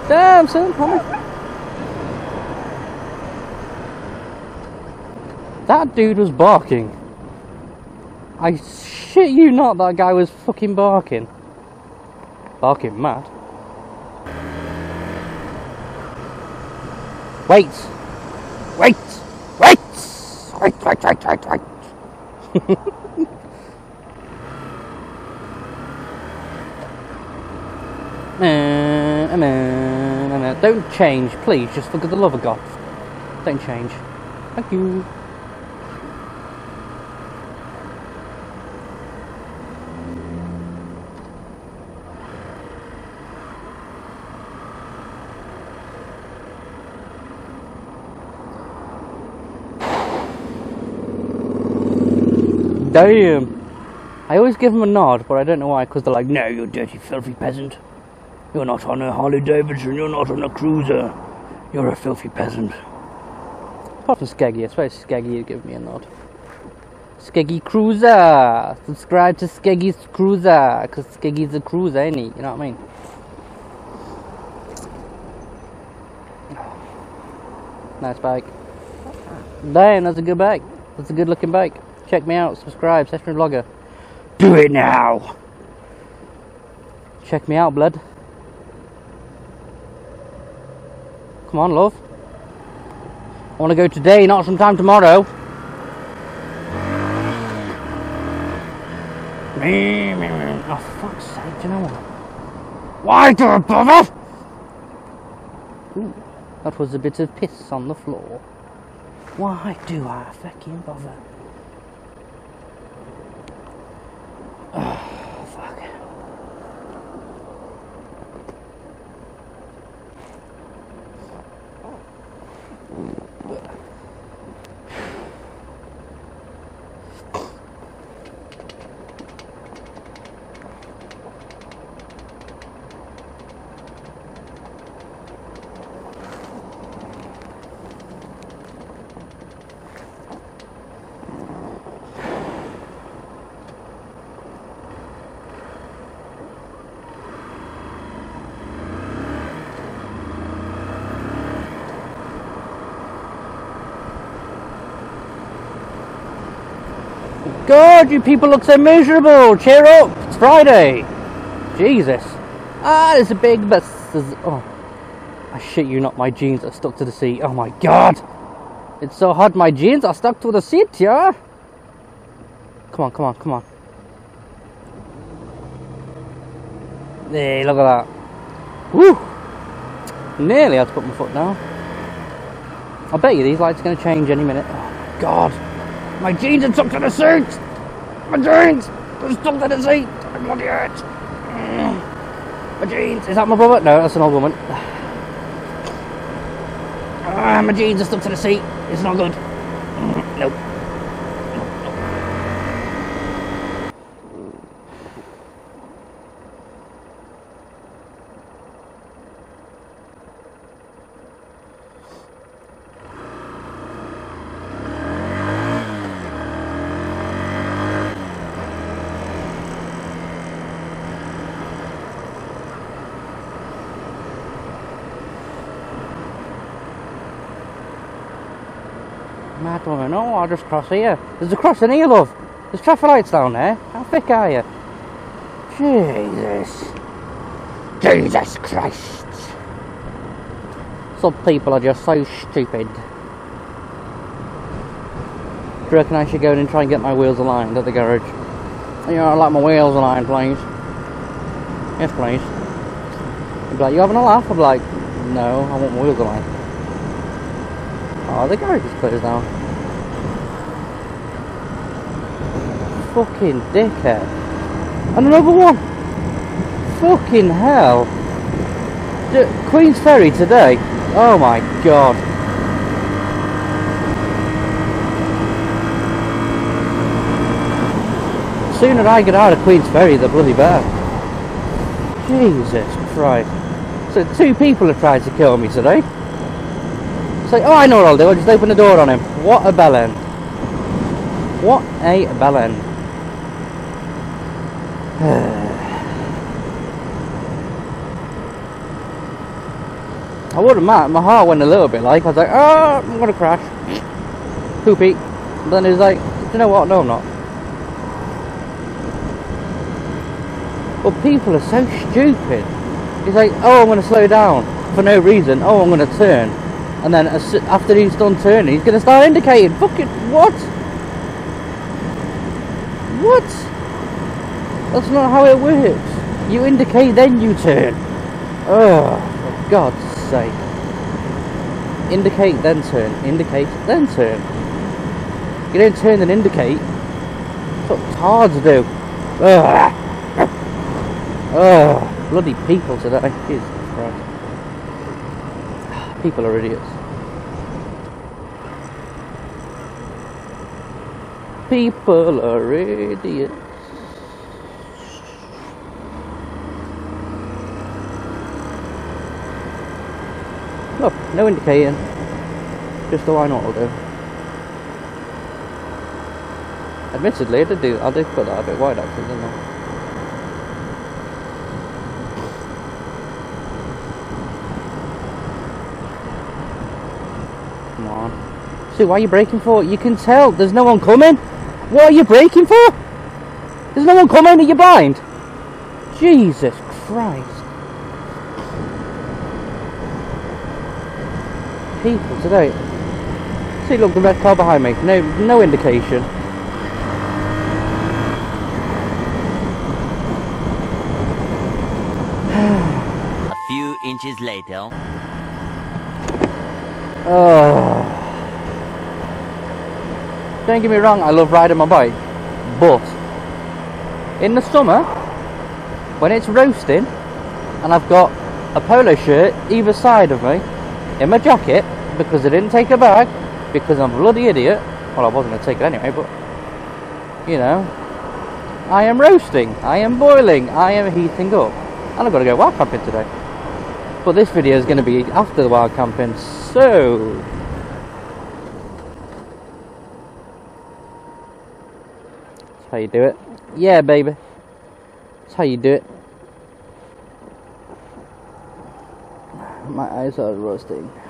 Damn, son, homie. That dude was barking. I shit you not, that guy was fucking barking. Barking mad. Wait! Wait! Wait! Wait! Don't change, please, just for the love of God. Don't change. Thank you. Damn. I always give them a nod, but I don't know why, because they're like, no, you dirty, filthy peasant. You're not on a Harley Davidson, you're not on a cruiser. You're a filthy peasant. Apart from Skeggy, I suppose Skeggy would give me a nod. Skeggy Cruiser! Subscribe to Skeggy's Cruiser, because Skeggy's a cruiser, ain't he? You know what I mean? Nice bike. Damn, that's a good bike. That's a good looking bike. Check me out, subscribe, Sessionary Vlogger. Do it now! Check me out, blood. Come on, love. I want to go today, not sometime tomorrow. Oh, fuck's sake, do you know what? Why do I bother? Ooh, that was a bit of piss on the floor. Why do I fucking bother? Oh, fuck. God, you people look so miserable. Cheer up. It's Friday. Jesus. Ah, there's a big bus. Oh, I shit you not, my jeans are stuck to the seat. Oh my God. It's so hot, my jeans are stuck to the seat, yeah? Come on, come on, come on. Hey, look at that. Woo. Nearly had to put my foot down. I bet you these lights are going to change any minute. Oh God. My jeans are stuck to the seat! My jeans are stuck to the seat! I'm bloody hurt! My jeans! Is that my brother? No, that's an old woman. My jeans are stuck to the seat. It's not good. Nope. Mad woman, oh, I'll just cross here. There's a crossing here, love. There's traffic lights down there. How thick are you? Jesus. Jesus Christ. Some people are just so stupid. Do you reckon I should go in and try and get my wheels aligned at the garage? You know, I'd like my wheels aligned, please. Yes, please. You'd be like, you having a laugh? I'd be like, no, I want my wheels aligned. Oh, the garage is closed now. Fucking dickhead. And another one. Fucking hell. Queen's Ferry today. Oh my God. The sooner I get out of Queen's Ferry, the bloody better. Jesus Christ. So 2 people have tried to kill me today. So, oh, I know what I'll do. I'll just open the door on him. What a bellend. What a bellend. I wouldn't mind. My heart went a little bit like, I was like, oh, I'm gonna crash. Poopy. Then he was like, do you know what? No, I'm not. But people are so stupid. He's like, oh, I'm gonna slow down for no reason. Oh, I'm gonna turn. And then after he's done turning, he's gonna start indicating. Fucking what? What? That's not how it works. You indicate, then you turn. Oh, for God's sake. Indicate, then turn. Indicate, then turn. You don't turn and indicate. That's what tards do. Ugh. Ugh. Bloody people today. Jesus Christ. People are idiots. People are idiots. Look, no indicating. Just the why not will do. Admittedly, I did put that a bit wide actually, didn't I? Come on. See, why are you braking for? You can tell there's no one coming. What are you braking for? There's no one coming, are you blind? Jesus Christ. People today. See, look, the red car behind me. No indication. A few inches later. Oh. Don't get me wrong, I love riding my bike, but in the summer, when it's roasting, and I've got a polo shirt either side of me, in my jacket, because I didn't take a bag, because I'm a bloody idiot. Well, I wasn't going to take it anyway, but, you know, I am roasting, I am boiling, I am heating up, and I've got to go wild camping today. But this video is going to be after the wild camping, so... That's how you do it. Yeah, baby. That's how you do it. My eyes are rusting.